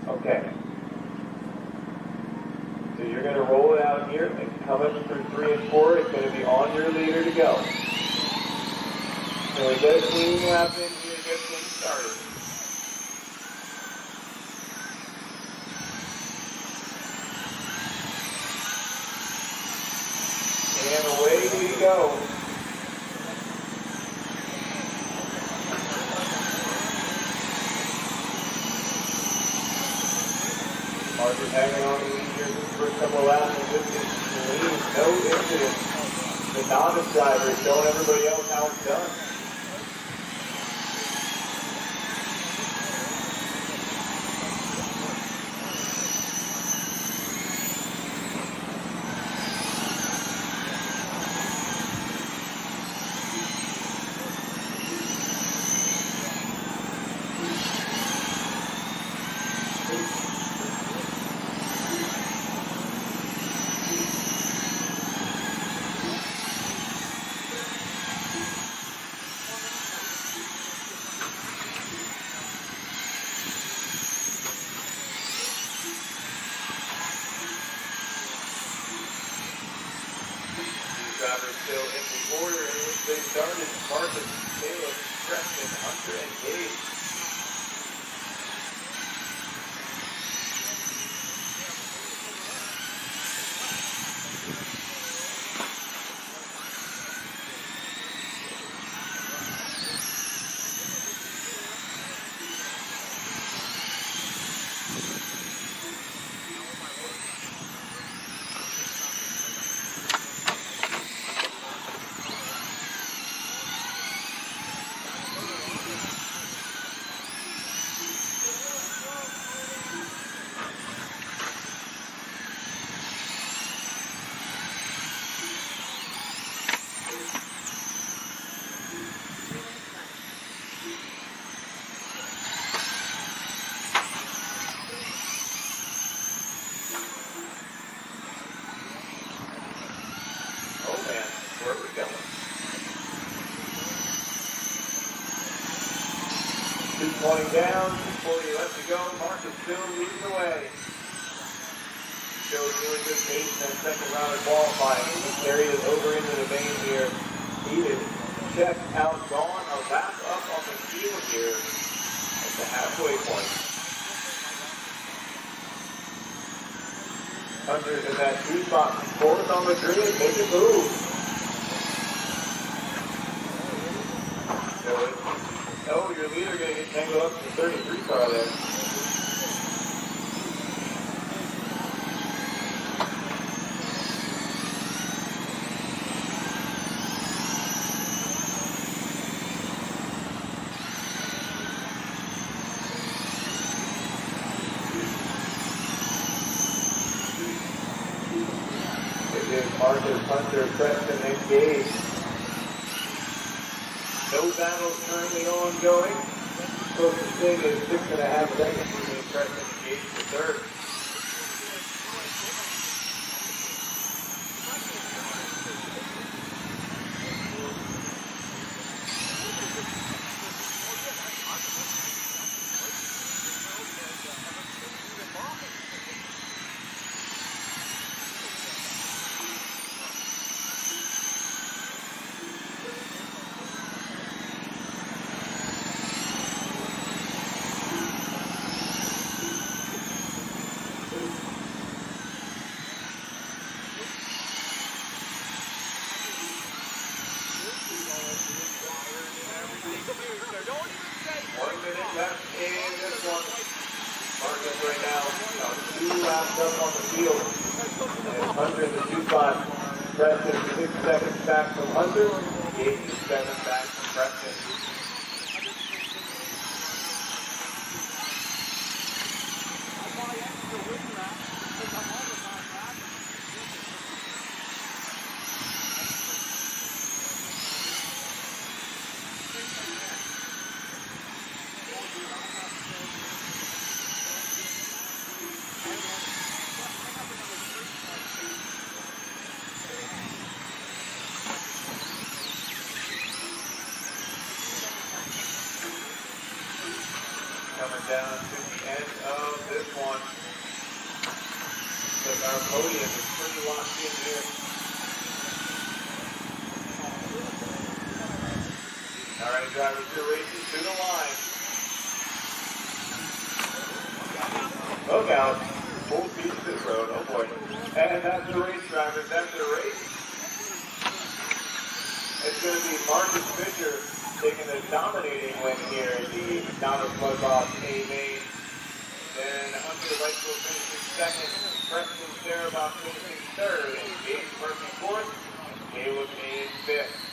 Okay. So you're going to roll it out here and coming through 3 and 4. It's going to be on your leader to go. So we get a clean lap in here to get things started. And away you go. Marcus hanging on to these here for a couple of laps, and this is clean, no incidents. The novice driver is showing everybody else how it's done. Drivers still in the order in which they started. Marcus, Caleb, Preston, Hunter, and Gage. Where are we going? 220 down, 240 left to go. Marcus still leading the way. Showed really good pace in that second round of qualifying. He carried it over into the main here. He is checked out, gone a lap up on the field here at the halfway point. Hunter's in that 2 spot, 4th on the grid, make it move. Oh, your leader going to get tangled up in the 33 car there. It is Marcus, Hunter, Preston, and Gage. No battles currently ongoing. Closest thing is 6.5 seconds between Preston and Gage for third. Left in this one. Marcus right now, 2 laps up on the field. And Hunter in the 2 spot. Preston 6 seconds back from Hunter. Gage 7 back from Preston. Coming down to the end of this one. on. But our podium is pretty locked in here. All right, drivers, you're racing to the line. Look out. Full speed to the road. Oh boy. And that's the race, drivers. That's the race. It's going to be Marcus Fisher taking the dominating win here at the McDonald's Mudbox A main. Then Hunter Lightfoot finishing second. Preston Sarabach finishing third. And James Murphy fourth. Caleb in fifth.